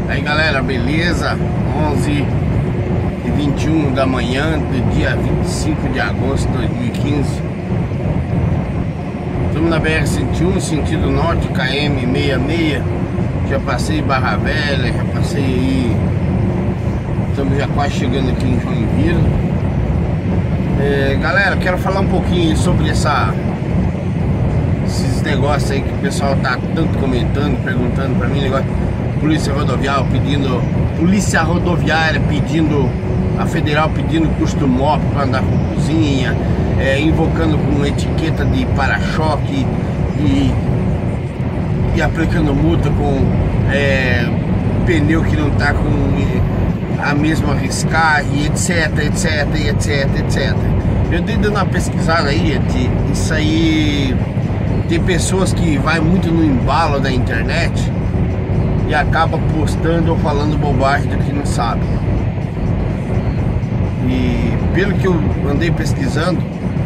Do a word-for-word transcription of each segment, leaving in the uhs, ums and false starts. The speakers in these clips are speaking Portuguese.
Aí galera, beleza? onze e vinte e um da manhã do dia vinte e cinco de agosto de dois mil e quinze. Estamos na B R cento e um, sentido norte, K M sessenta e seis. Já passei Barra Velha, já passei aí. Estamos já quase chegando aqui em Joinville. É, galera, quero falar um pouquinho sobre essa esses negócios aí que o pessoal tá tanto comentando, perguntando pra mim, negócio Polícia Rodoviária pedindo Polícia Rodoviária pedindo a Federal pedindo custo móvel para andar com cozinha, é, invocando com etiqueta de para-choque e, e aplicando multa com é, pneu que não tá com a mesma riscagem, etc, etc, etc, etc. Eu dei dando uma pesquisada aí, gente, isso aí tem pessoas que vai muito no embalo da internet e acaba postando ou falando bobagem do que não sabe. E pelo que eu andei pesquisando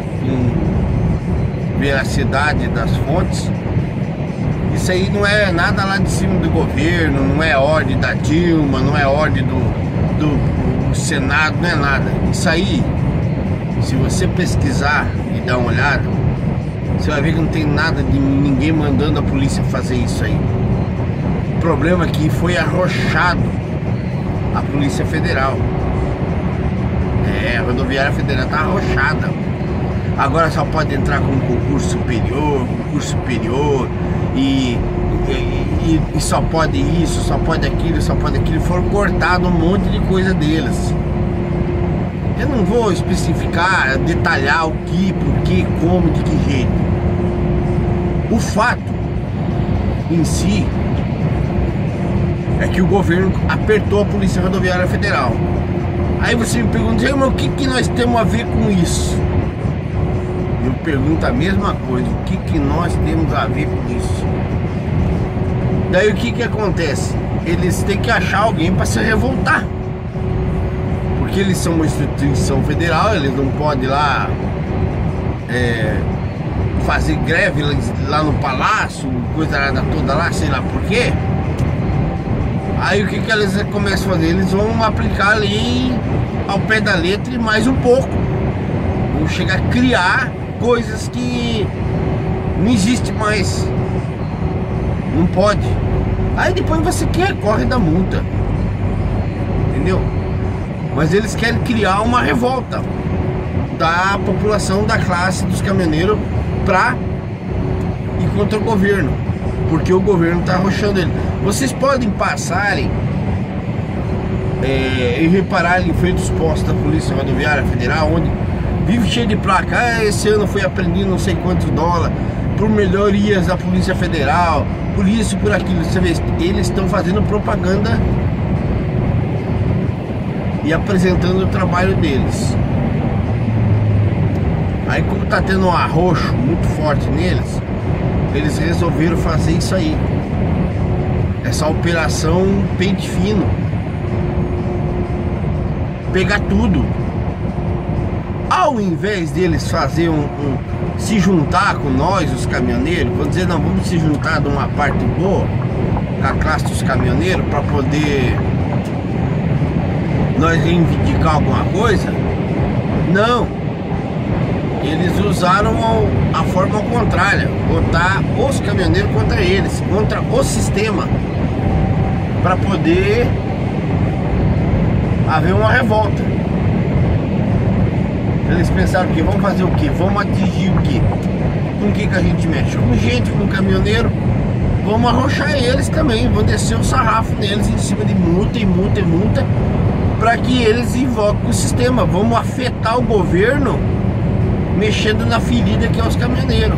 em veracidade das fontes, isso aí não é nada lá de cima do governo, não é ordem da Dilma, não é ordem do, do, do Senado, não é nada. Isso aí, se você pesquisar e dar uma olhada, você vai ver que não tem nada de ninguém mandando a polícia fazer isso aí. O problema é que foi arrochado a Polícia Federal. É, a Rodoviária Federal tá arrochada. Agora só pode entrar com concurso superior, concurso superior e, e, e só pode isso, só pode aquilo, só pode aquilo. Foram cortados um monte de coisa deles. Eu não vou especificar, detalhar o que, por que, como, de que jeito. O fato em si é que o governo apertou a Polícia Rodoviária Federal. Aí você me pergunta, mas o que, que nós temos a ver com isso? Eu pergunto a mesma coisa, o que, que nós temos a ver com isso? Daí o que, que acontece? Eles têm que achar alguém para se revoltar. Porque eles são uma instituição federal, eles não podem lá é, fazer greve lá no palácio, coisa nada toda lá, sei lá por quê. Aí o que, que eles começam a fazer? Eles vão aplicar ali ao pé da letra e mais um pouco. Vão chegar a criar coisas que não existe mais. Não pode. Aí depois você quer, corre da multa. Entendeu? Mas eles querem criar uma revolta da população, da classe dos caminhoneiros pra ir contra o governo, porque o governo tá arrochando ele. Vocês podem passarem é, e repararem em frente aos postos da Polícia Rodoviária Federal, onde vive cheio de placa. Ah, esse ano foi apreendido não sei quantos dólares por melhorias da Polícia Federal, por isso, por aquilo. Você vê, eles estão fazendo propaganda e apresentando o trabalho deles. Aí, como tá tendo um arroxo muito forte neles, eles resolveram fazer isso aí, essa operação pente fino, pegar tudo. Ao invés deles fazer um, um se juntar com nós, os caminhoneiros, vamos dizer, não, vamos se juntar de uma parte boa com a classe dos caminhoneiros para poder nós reivindicar alguma coisa. Não, eles usaram a forma contrária, botar os caminhoneiros contra eles, contra o sistema, para poder haver uma revolta. Eles pensaram que vamos fazer o que? Vamos atingir o que? Com o que que a gente mexe? Com gente, com caminhoneiro. Vamos arrochar eles também, vamos descer o sarrafo neles em cima de multa e multa e multa, para que eles invoquem o sistema. Vamos afetar o governo mexendo na ferida que é os caminhoneiros.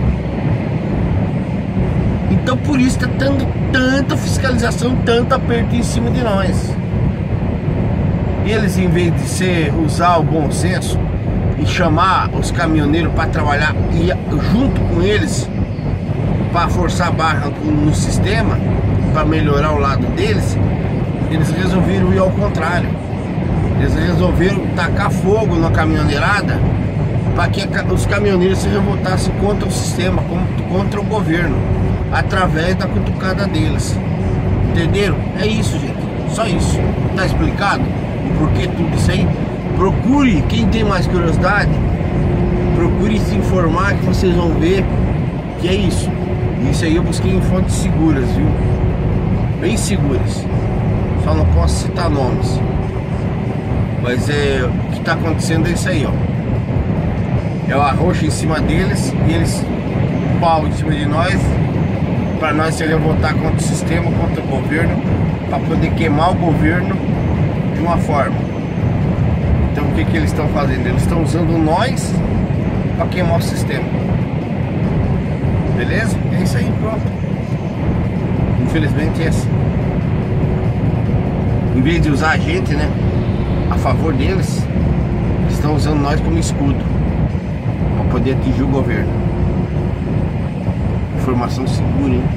Então por isso está tendo tanta fiscalização, tanto aperto em cima de nós. Eles, em vez de ser, usar o bom senso e chamar os caminhoneiros para trabalhar e junto com eles para forçar a barra no sistema, para melhorar o lado deles, eles resolveram ir ao contrário. Eles resolveram tacar fogo na caminhoneirada para que os caminhoneiros se revoltassem contra o sistema, contra o governo, através da cutucada deles. Entenderam? É isso, gente. Só isso. Tá explicado o porquê tudo isso aí? Procure, quem tem mais curiosidade, procure se informar que vocês vão ver que é isso. Isso aí eu busquei em fontes seguras, viu? Bem seguras. Só não posso citar nomes. Mas é, o que está acontecendo é isso aí, ó. É o arroxo em cima deles e eles pau em cima de nós, para nós se revoltar contra o sistema, contra o governo, para poder queimar o governo de uma forma. Então o que que eles estão fazendo? Eles estão usando nós para queimar o sistema. Beleza? É isso aí, pronto. Infelizmente é assim. Em vez de usar a gente, né, a favor deles, estão usando nós como escudo para poder atingir o governo. Informação segura, hein?